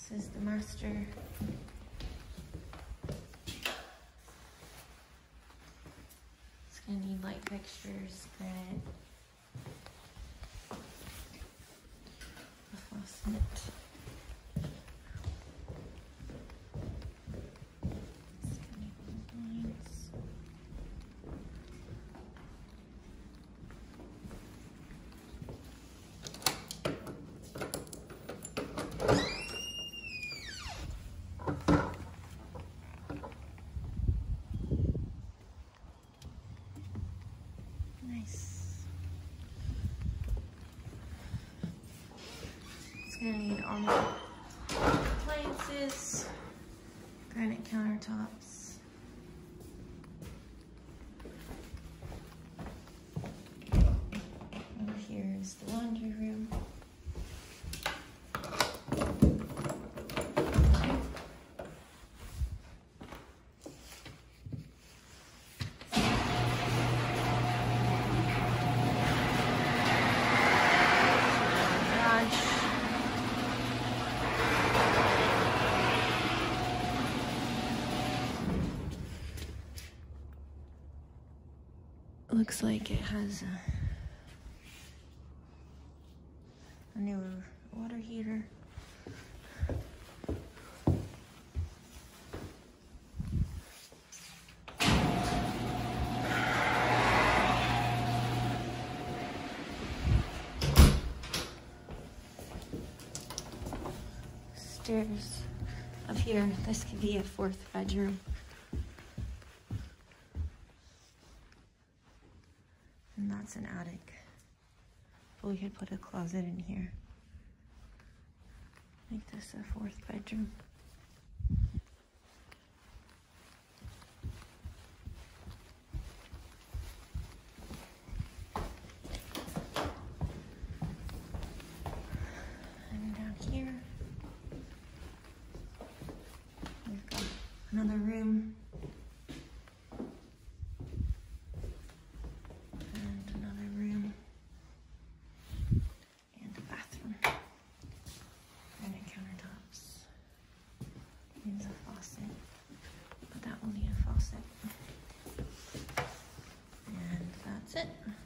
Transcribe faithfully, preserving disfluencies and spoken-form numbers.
This is the master. It's gonna need light fixtures, granite, a faucet. It's gonna need lines. Nice. It's gonna need all my appliances, granite countertops. Over here is the laundry room. Looks like it has a, a new water heater. Stairs up here. This could be a fourth bedroom. And that's an attic. But we could put a closet in here. Make this a fourth bedroom. And down here, we've got another room. Needs a faucet, but that will need a faucet. And that's it.